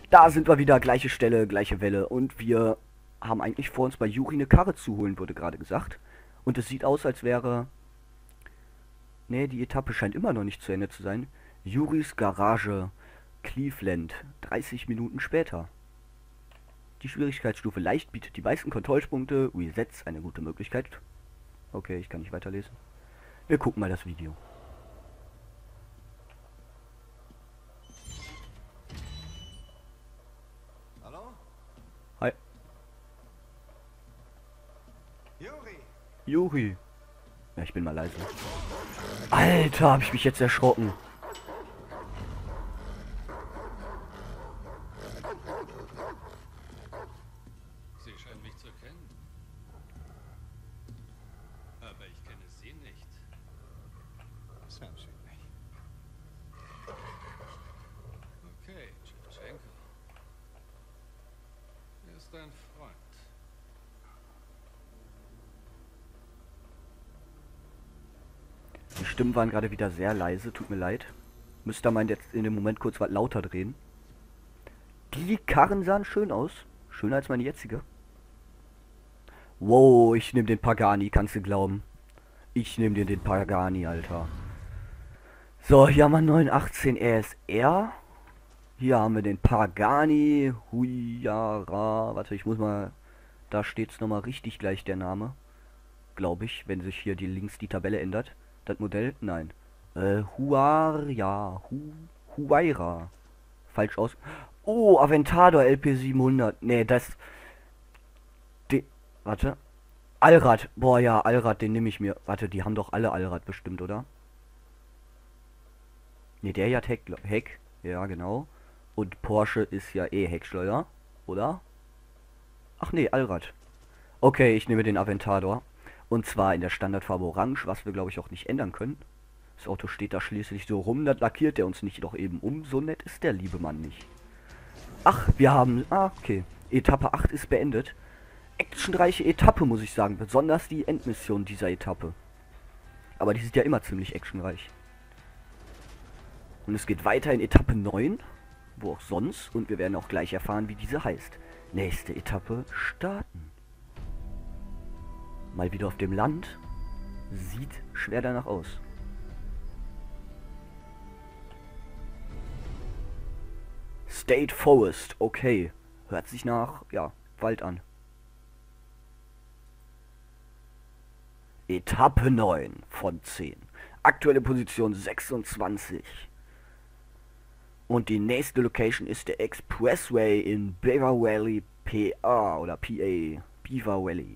Da sind wir wieder, gleiche Stelle, gleiche Welle. Und wir haben eigentlich vor, uns bei Juri eine Karre zu holen, wurde gerade gesagt. Und es sieht aus, als wäre... Nee, die Etappe scheint immer noch nicht zu Ende zu sein. Juris Garage, Cleveland, 30 Minuten später. Die Schwierigkeitsstufe leicht bietet die meisten Kontrollpunkte. Resets eine gute Möglichkeit. Okay, ich kann nicht weiterlesen. Wir gucken mal das Video. Hallo? Hi. Juri! Juri. Ja, ich bin mal leise. Alter, hab ich mich jetzt erschrocken. Sie scheinen mich zu kennen. Aber ich kenne Sie nicht. Sam sieht mich. Okay, Shevchenko. Er ist ein Freund. Die Stimmen waren gerade wieder sehr leise, tut mir leid. Müsste man jetzt in dem Moment kurz was lauter drehen. Die Karren sahen schön aus. Schöner als meine jetzige. Wow, ich nehme den Pagani, kannst du glauben. Ich nehme dir den Pagani, Alter. So, hier haben wir 918 RSR. Hier haben wir den Pagani Huayra. Warte, ich muss mal... Da steht es nochmal richtig gleich, der Name. Glaube ich, wenn sich hier links die Tabelle ändert. Das Modell? Nein. Huayra. Falsch aus. Oh, Aventador LP700. Nee, das... Warte. Allrad. Boah, ja, Allrad, den nehme ich mir. Warte, die haben doch alle Allrad bestimmt, oder? Ne, der hier hat Heck. Ja, genau. Und Porsche ist ja eh Heckschleuder, oder? Ach nee, Allrad. Okay, ich nehme den Aventador. Und zwar in der Standardfarbe Orange, was wir glaube ich auch nicht ändern können. Das Auto steht da schließlich so rum, das lackiert der uns nicht doch eben um. So nett ist der liebe Mann nicht. Ach, wir haben... Ah, okay. Etappe 8 ist beendet. Actionreiche Etappe, muss ich sagen. Besonders die Endmission dieser Etappe. Aber die sind ja immer ziemlich actionreich. Und es geht weiter in Etappe 9. Wo auch sonst. Und wir werden auch gleich erfahren, wie diese heißt. Nächste Etappe starten. Mal wieder auf dem Land. Sieht schwer danach aus. State Forest. Okay. Hört sich nach, ja, Wald an. Etappe 9 von 10. Aktuelle Position 26. Und die nächste Location ist der Expressway in Beaver Valley, PA oder PA. Beaver Valley.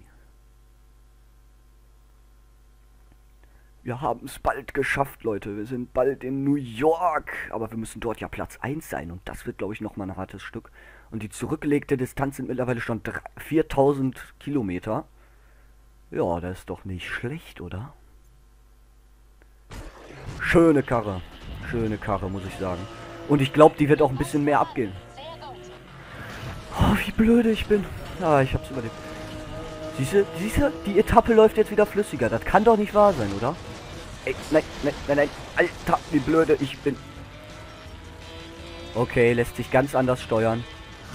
Wir haben es bald geschafft, Leute. Wir sind bald in New York. Aber wir müssen dort ja Platz 1 sein. Und das wird, glaube ich, nochmal ein hartes Stück. Und die zurückgelegte Distanz sind mittlerweile schon 4000 Kilometer. Ja, das ist doch nicht schlecht, oder? Schöne Karre. Schöne Karre, muss ich sagen. Und ich glaube, die wird auch ein bisschen mehr abgehen. Oh, wie blöde ich bin. Ah, ich hab's überlebt. Siehste, die Etappe läuft jetzt wieder flüssiger. Das kann doch nicht wahr sein, oder? Ey, nein, nein, nein, nein. Alter, wie blöde ich bin. Okay, lässt sich ganz anders steuern.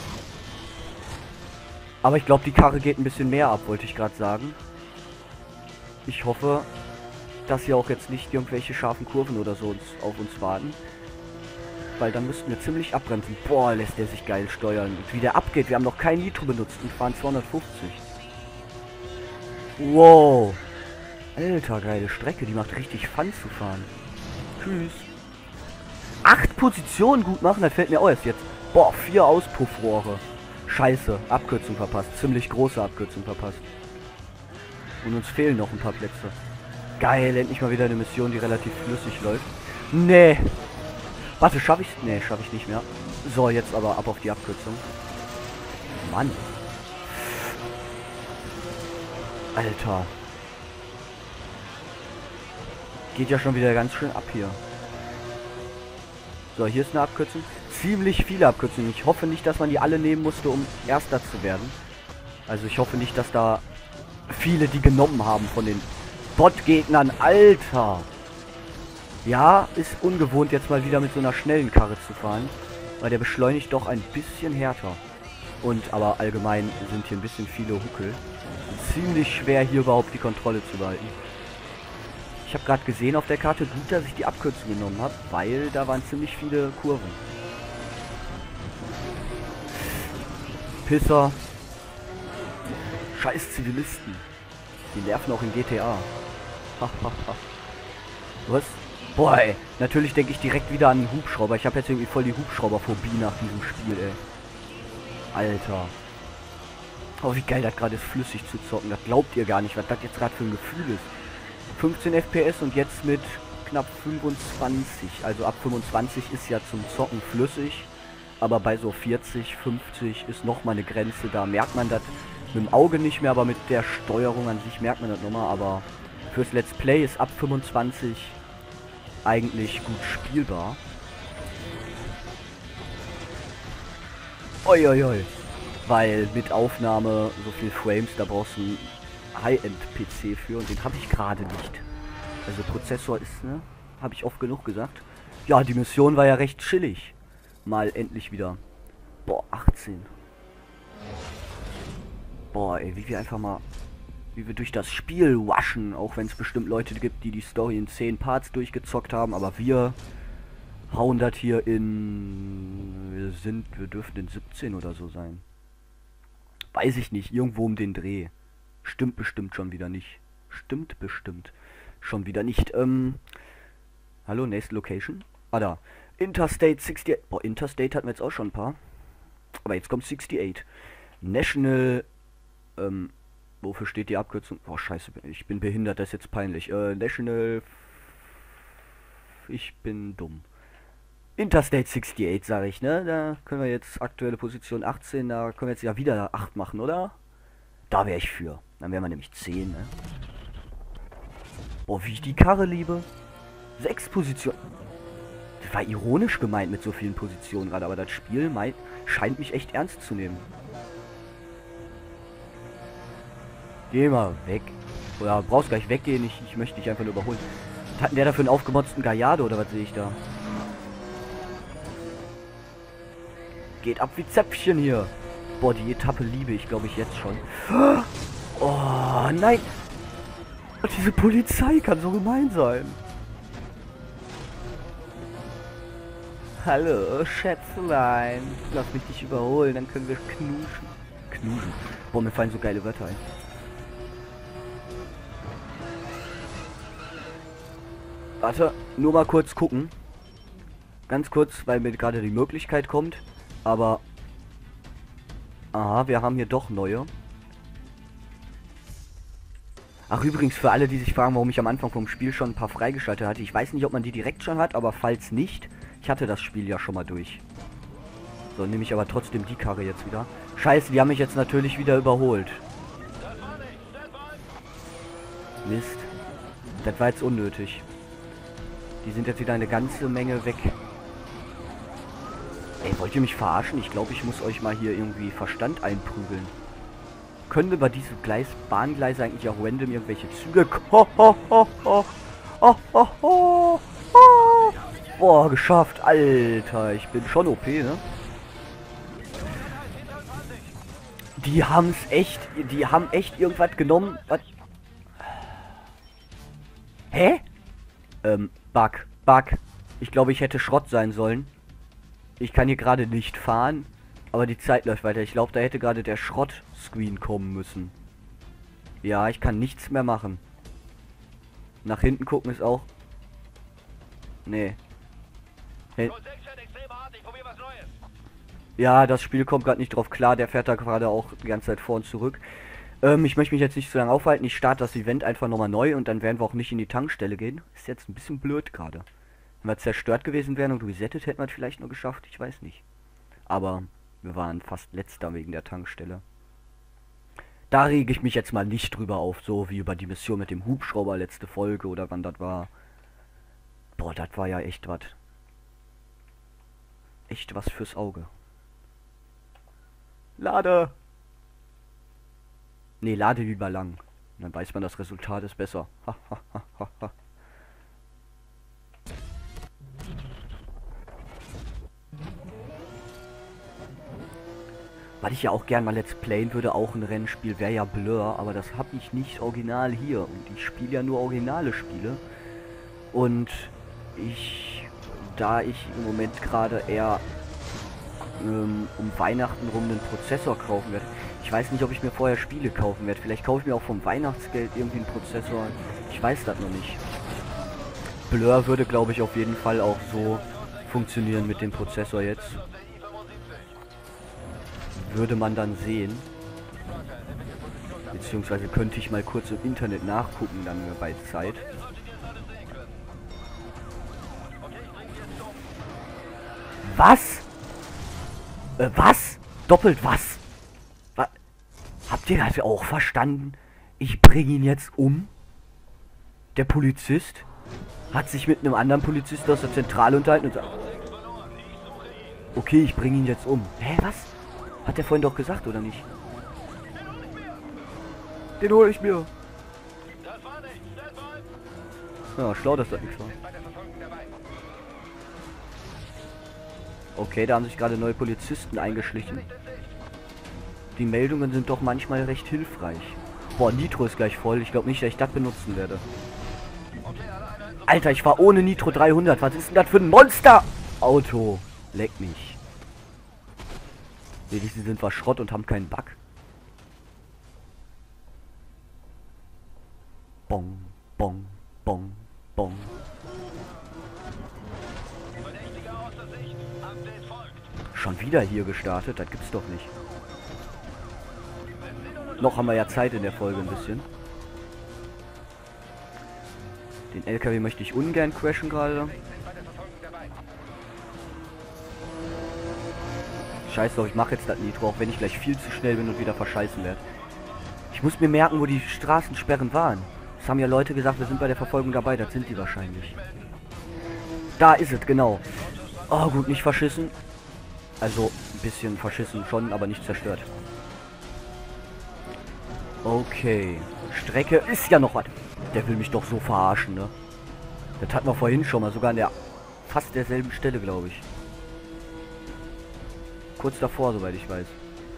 Aber ich glaube, die Karre geht ein bisschen mehr ab, wollte ich gerade sagen. Ich hoffe, dass hier auch jetzt nicht irgendwelche scharfen Kurven oder so auf uns warten. Weil dann müssten wir ziemlich abbremsen. Boah, lässt der sich geil steuern. Und wie der abgeht, wir haben noch kein Nitro benutzt und fahren 250. Wow. Alter, geile Strecke. Die macht richtig Fun zu fahren. Tschüss. 8 Positionen gut machen, das fällt mir auch erst jetzt. Boah, 4 Auspuffrohre. Scheiße, Abkürzung verpasst. Ziemlich große Abkürzung verpasst. Und uns fehlen noch ein paar Plätze. Geil, endlich mal wieder eine Mission, die relativ flüssig läuft. Nee. Warte, schaffe ich? Nee, schaffe ich nicht mehr. So, jetzt aber ab auf die Abkürzung. Mann. Alter. Geht ja schon wieder ganz schön ab hier. So, hier ist eine Abkürzung. Ziemlich viele Abkürzungen. Ich hoffe nicht, dass man die alle nehmen musste, um Erster zu werden. Also ich hoffe nicht, dass da viele die genommen haben von den Bot-Gegnern. Alter. Ja, ist ungewohnt, jetzt mal wieder mit so einer schnellen Karre zu fahren. weil der beschleunigt doch ein bisschen härter. Und aber allgemein sind hier ein bisschen viele Huckel. Ziemlich schwer hier überhaupt die Kontrolle zu behalten. Ich habe gerade gesehen auf der Karte, gut, dass ich die Abkürzung genommen habe, weil da waren ziemlich viele Kurven. Pisser. Scheiß Zivilisten. Die nerven auch in GTA. Was? Boah, ey. Natürlich denke ich direkt wieder an einen Hubschrauber. Ich habe jetzt irgendwie voll die Hubschrauberphobie nach diesem Spiel, ey. Alter. Oh, wie geil das gerade ist, flüssig zu zocken. Das glaubt ihr gar nicht, was das jetzt gerade für ein Gefühl ist. 15 FPS und jetzt mit knapp 25. Also ab 25 ist ja zum Zocken flüssig. Aber bei so 40, 50 ist nochmal eine Grenze. Da merkt man das mit dem Auge nicht mehr, aber mit der Steuerung an sich merkt man das nochmal. Aber fürs Let's Play ist ab 25 eigentlich gut spielbar. Oi. Weil mit Aufnahme so viel Frames, da brauchst du einen High-End-PC für und den habe ich gerade nicht. Also Prozessor ist, ne, habe ich oft genug gesagt. Ja, die Mission war ja recht chillig. Mal endlich wieder. Boah, 18. Boah, ey, wie wir einfach mal, wie wir durch das Spiel waschen, auch wenn es bestimmt Leute gibt, die die Story in 10 Parts durchgezockt haben, aber wir hauen das hier in, wir dürften in 17 oder so sein. Weiß ich nicht, irgendwo um den Dreh. Stimmt bestimmt schon wieder nicht. Stimmt bestimmt schon wieder nicht. Hallo, nächste Location. Ah, da. Interstate 68. Boah, Interstate hatten wir jetzt auch schon ein paar. Aber jetzt kommt 68. National, wofür steht die Abkürzung? Boah, scheiße, ich bin behindert, das ist jetzt peinlich. National, ich bin dumm. Interstate 68, sage ich, ne? Da können wir jetzt aktuelle Position 18, da können wir jetzt ja wieder 8 machen, oder? Da wäre ich für. Dann wären wir nämlich 10, ne? Boah, wie ich die Karre liebe. 6 Positionen. Das war ironisch gemeint mit so vielen Positionen gerade, aber das Spiel scheint mich echt ernst zu nehmen. Geh mal weg. Oder brauchst gleich weggehen, ich möchte dich einfach nur überholen. Was hat denn der da für einen aufgemotzten Gallardo, oder was sehe ich da? Geht ab wie Zäpfchen hier. Boah, die Etappe liebe ich, glaube ich, jetzt schon. Oh, nein. Diese Polizei kann so gemein sein. Hallo, Schätzlein. Lass mich dich überholen, dann können wir knuschen. Knuschen. Boah, mir fallen so geile Wörter ein. Warte, nur mal kurz gucken. Ganz kurz, weil mir gerade die Möglichkeit kommt. Aber... Aha, wir haben hier doch neue. Ach, übrigens, für alle, die sich fragen, warum ich am Anfang vom Spiel schon ein paar freigeschaltet hatte. Ich weiß nicht, ob man die direkt schon hat, aber falls nicht, ich hatte das Spiel ja schon mal durch. So, nehme ich aber trotzdem die Karre jetzt wieder. Scheiße, die haben mich jetzt natürlich wieder überholt. Mist. Das war jetzt unnötig. Die sind jetzt wieder eine ganze Menge weg. Ey, wollt ihr mich verarschen? Ich glaube, ich muss euch mal hier irgendwie Verstand einprügeln. Können wir bei diesem Bahngleis eigentlich auch random irgendwelche Züge... Boah, geschafft. Alter, ich bin schon OP, ne? Die haben echt irgendwas genommen. Was? Hä? Bug. Ich glaube, ich hätte Schrott sein sollen. Ich kann hier gerade nicht fahren, aber die Zeit läuft weiter. Ich glaube, da hätte gerade der Schrott-Screen kommen müssen. Ja, ich kann nichts mehr machen. Nach hinten gucken ist auch... Nee. Hey. Ja, das Spiel kommt gerade nicht drauf klar. Der fährt da gerade auch die ganze Zeit vor und zurück. Ich möchte mich jetzt nicht so lange aufhalten. Ich starte das Event einfach nochmal neu und dann werden wir auch nicht in die Tankstelle gehen. Ist jetzt ein bisschen blöd gerade. Wenn wir zerstört gewesen wären und resettet, hätten wir es vielleicht noch geschafft. Ich weiß nicht. Aber wir waren fast letzter wegen der Tankstelle. Da rege ich mich jetzt mal nicht drüber auf, so wie über die Mission mit dem Hubschrauber letzte Folge oder wann das war. Boah, das war ja echt was. Echt was fürs Auge. Lade! Nee, lade lieber lang. Dann weiß man, das Resultat ist besser. Was ich ja auch gern mal let's playen würde, auch ein Rennspiel, wäre ja Blur, aber das habe ich nicht original hier. Und ich spiele ja nur originale Spiele. Und da ich im Moment gerade eher um Weihnachten rum einen Prozessor kaufen werde. Ich weiß nicht, ob ich mir vorher Spiele kaufen werde. Vielleicht kaufe ich mir auch vom Weihnachtsgeld irgendwie einen Prozessor. Ich weiß das noch nicht. Blur würde, glaube ich, auf jeden Fall auch so funktionieren mit dem Prozessor jetzt. Würde man dann sehen. Beziehungsweise könnte ich mal kurz im Internet nachgucken, dann bei Zeit. Was? Was? Doppelt was? Habt ihr das auch verstanden? Ich bringe ihn jetzt um. Der Polizist hat sich mit einem anderen Polizisten aus der Zentrale unterhalten und sagt... Okay, ich bringe ihn jetzt um. Hä, was? Hat der vorhin doch gesagt, oder nicht? Den hole ich mir. Ja, schlau, dass das nichts war. Okay, da haben sich gerade neue Polizisten eingeschlichen. Die Meldungen sind doch manchmal recht hilfreich. Boah, Nitro ist gleich voll. Ich glaube nicht, dass ich das benutzen werde. Alter, ich fahre ohne Nitro 300. Was ist denn das für ein Monster-Auto? Leck mich. Wenigstens sind wir Schrott und haben keinen Bug. Bong, bong, bong, bong. Schon wieder hier gestartet? Das gibt's doch nicht. Noch haben wir ja Zeit in der Folge ein bisschen. Den LKW möchte ich ungern crashen gerade. Scheiß doch, ich mache jetzt das Nitro, auch wenn ich gleich viel zu schnell bin und wieder verscheißen werde. Ich muss mir merken, wo die Straßensperren waren. Das haben ja Leute gesagt, wir sind bei der Verfolgung dabei, das sind die wahrscheinlich. Da ist es, genau. Oh gut, nicht verschissen. Also, ein bisschen verschissen schon, aber nicht zerstört. Okay. Strecke ist ja noch was. Der will mich doch so verarschen, ne? Das hatten wir vorhin schon mal, sogar an der fast derselben Stelle, glaube ich. Kurz davor, soweit ich weiß.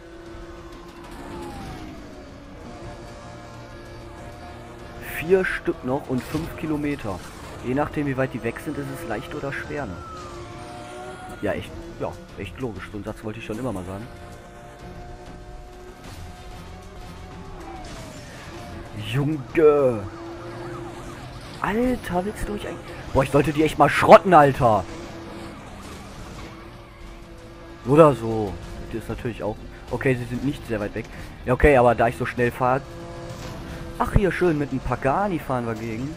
Vier Stück noch und 5 Kilometer. Je nachdem, wie weit die weg sind, ist es leicht oder schwer, ne? Ja, echt logisch. So einen Satz wollte ich schon immer mal sagen. Junge! Alter, willst du mich eigentlich... Boah, ich sollte die echt mal schrotten, Alter! Oder so. Das ist natürlich auch... Okay, sie sind nicht sehr weit weg. Ja, okay, aber da ich so schnell fahre... Ach, hier schön, mit einem Pagani fahren wir gegen.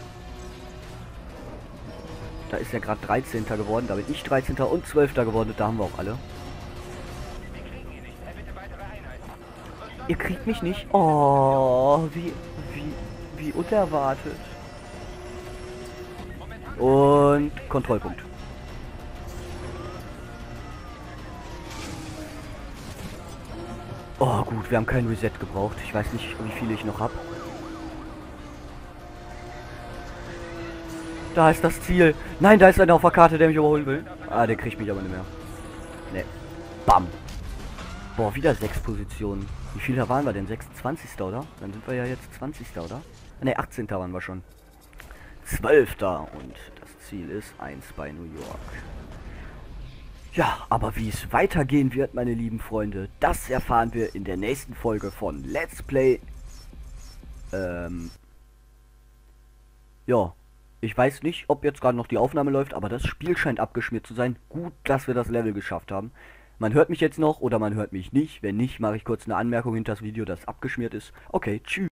Da ist ja gerade 13. geworden. Da bin ich 13. und 12. geworden. Da haben wir auch alle. Ihr kriegt mich nicht. Oh, wie unerwartet. Und Kontrollpunkt. Oh gut, wir haben kein Reset gebraucht. Ich weiß nicht, wie viele ich noch habe. Da ist das Ziel. Nein, da ist einer auf der Karte, der mich überholen will. Ah, der kriegt mich aber nicht mehr. Ne. Bam. Boah, wieder 6 Positionen. Wie viele waren wir denn? 26. oder? Dann sind wir ja jetzt 20. oder? Ne, 18. waren wir schon. 12. Und das Ziel ist 1 bei New York. Ja, aber wie es weitergehen wird, meine lieben Freunde, das erfahren wir in der nächsten Folge von Let's Play. Ja, ich weiß nicht, ob jetzt gerade noch die Aufnahme läuft, aber das Spiel scheint abgeschmiert zu sein. Gut, dass wir das Level geschafft haben. Man hört mich jetzt noch oder man hört mich nicht. Wenn nicht, mache ich kurz eine Anmerkung hinter das Video, das abgeschmiert ist. Okay, tschüss.